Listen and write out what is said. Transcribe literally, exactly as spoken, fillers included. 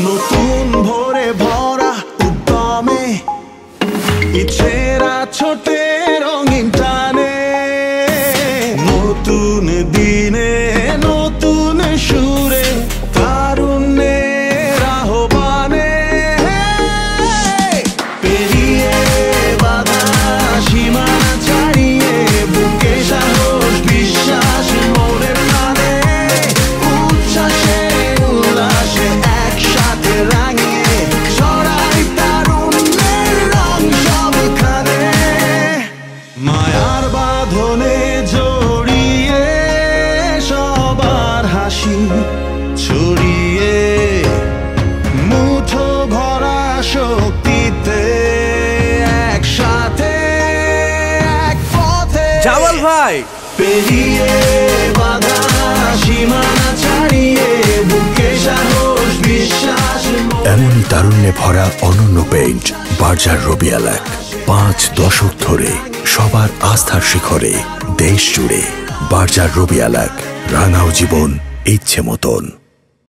নতুন ভোরে ভরা উদ্যমে ইচ্ছেরা ছোটে রঙিন টানে নতুন দিনে নতুন সুরে তারুণ্যের আহ্বানে পেরিয়ে বাধা সীমানা ছাড়িয়ে বুকে সাহস বিশ্বাস মনের মানে উচ্ছ্বাসে উল্লাসে একসাথে রাঙিয়ে ছড়াই তারুণ্যের রং সবখানে মায়ার বাঁধনে জড়িয়ে সবার হাসি ছড়িয়ে মুঠো ভরা শক্তিতে একসাথে এক পথে জামাল ভাই পেরিয়ে বাধা সীমানা ছাড়িয়ে বুকে সাহস বিশ্বাস এমনই তারুণ্যে ভরা অনন্য পেইন্ট বার্জার রবিয়ালাক পাঁচ দশক ধরে সবার আস্থার শিখরে দেশ জুড়ে বার্জার রবিয়ালাক রাঙাও জীবন ইচ্ছে মতন।